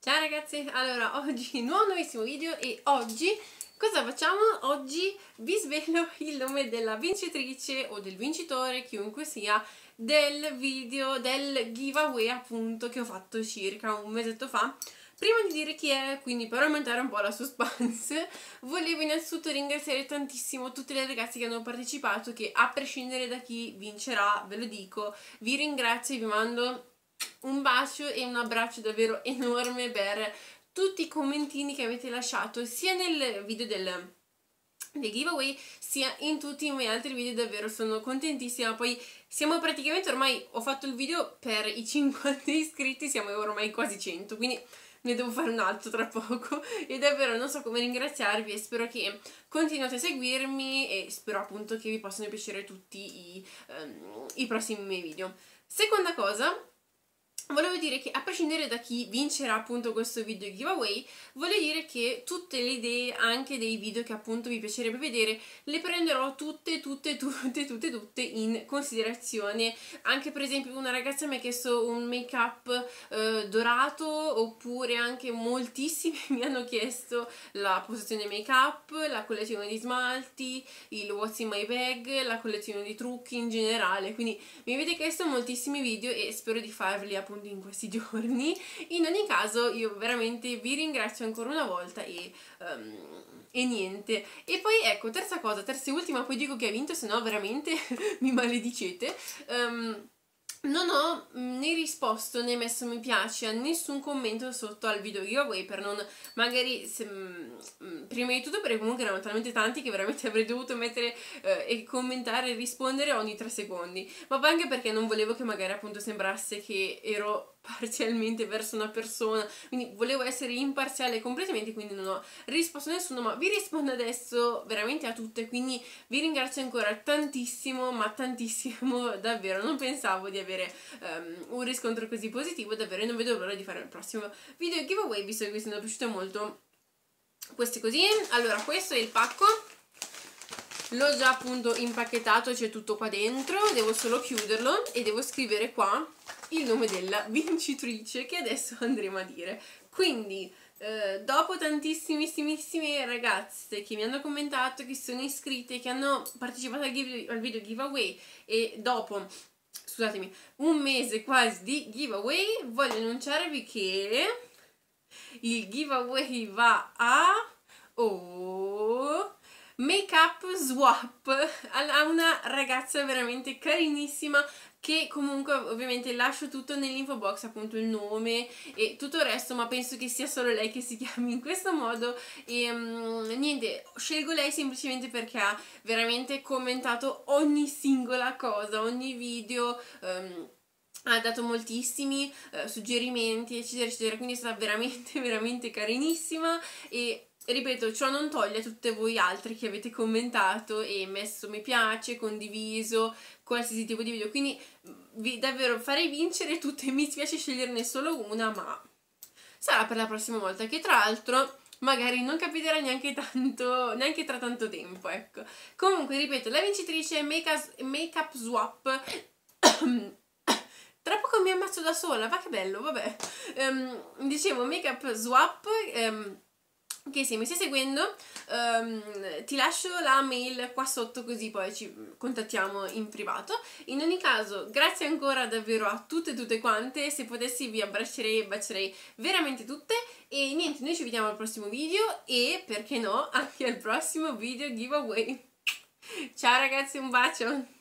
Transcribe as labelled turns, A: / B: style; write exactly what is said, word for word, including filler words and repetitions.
A: Ciao ragazzi, allora oggi nuovo nuovissimo video e oggi cosa facciamo? Oggi vi svelo il nome della vincitrice o del vincitore, chiunque sia, del video, del giveaway appunto che ho fatto circa un mesetto fa. Prima di dire chi è, quindi per aumentare un po' la suspense, volevo innanzitutto ringraziare tantissimo tutte le ragazze che hanno partecipato, che a prescindere da chi vincerà, ve lo dico, vi ringrazio e vi mando un bacio e un abbraccio davvero enorme per tutti i commentini che avete lasciato sia nel video del, del giveaway sia in tutti i miei altri video. Davvero sono contentissima. Poi siamo praticamente, ormai ho fatto il video per i cinquanta iscritti, siamo ormai quasi cento, quindi ne devo fare un altro tra poco e davvero non so come ringraziarvi e spero che continuate a seguirmi e spero appunto che vi possano piacere tutti i, um, i prossimi miei video. Seconda cosa, volevo dire che a prescindere da chi vincerà appunto questo video giveaway, voglio dire che tutte le idee anche dei video che appunto vi piacerebbe vedere le prenderò tutte, tutte, tutte, tutte, tutte in considerazione. Anche per esempio una ragazza mi ha chiesto un make up eh, dorato, oppure anche moltissimi mi hanno chiesto la posazione make up, la collezione di smalti, il what's in my bag, la collezione di trucchi in generale, quindi mi avete chiesto moltissimi video e spero di farveli appunto in questi giorni. In ogni caso io veramente vi ringrazio ancora una volta e, um, e niente. E poi ecco, terza cosa, terza e ultima, poi dico che ha vinto, se no veramente mi maledicete. Um, non ho né risposto né messo mi piace a nessun commento sotto al video giveaway, per non magari se, mh, prima di tutto perché comunque erano talmente tanti che veramente avrei dovuto mettere eh, e commentare e rispondere ogni tre secondi, ma poi anche perché non volevo che magari appunto sembrasse che ero parzialmente verso una persona, quindi volevo essere imparziale completamente, quindi non ho risposto a nessuno, ma vi rispondo adesso veramente a tutte, quindi vi ringrazio ancora tantissimo, ma tantissimo davvero. Non pensavo di avere um, un riscontro così positivo davvero, e non vedo l'ora di fare il prossimo video giveaway, visto che vi sono piaciute molto queste cosine. Allora, questo è il pacco, l'ho già appunto impacchettato, c'è tutto qua dentro, devo solo chiuderlo e devo scrivere qua il nome della vincitrice che adesso andremo a dire. Quindi eh, dopo tantissimissime ragazze che mi hanno commentato, che sono iscritte, che hanno partecipato al, give, al video giveaway, e dopo, scusatemi, un mese quasi di giveaway, voglio annunciarvi che il giveaway va a oh, Make Up Swap, a una ragazza veramente carinissima, che comunque ovviamente lascio tutto nell'info box, appunto il nome e tutto il resto, ma penso che sia solo lei che si chiami in questo modo. E um, niente, scelgo lei semplicemente perché ha veramente commentato ogni singola cosa, ogni video, um, ha dato moltissimi uh, suggerimenti eccetera eccetera, quindi è stata veramente veramente carinissima. E ripeto, ciò non toglie a tutte voi altre che avete commentato e messo mi piace, condiviso qualsiasi tipo di video, quindi vi, davvero farei vincere tutte, mi spiace sceglierne solo una, ma sarà per la prossima volta, che tra l'altro magari non capiterà neanche tanto, neanche tra tanto tempo, ecco. Comunque, ripeto, la vincitrice è Make, Make Up Swap. Tra poco mi ammazzo da sola, va che bello, vabbè. Um, dicevo, Make Up Swap, um, che se mi stai seguendo um, ti lascio la mail qua sotto, così poi ci contattiamo in privato. In ogni caso, grazie ancora davvero a tutte tutte quante, se potessi vi abbraccerei e bacerei veramente tutte. E niente, noi ci vediamo al prossimo video e, perché no, anche al prossimo video giveaway. Ciao ragazzi, un bacio!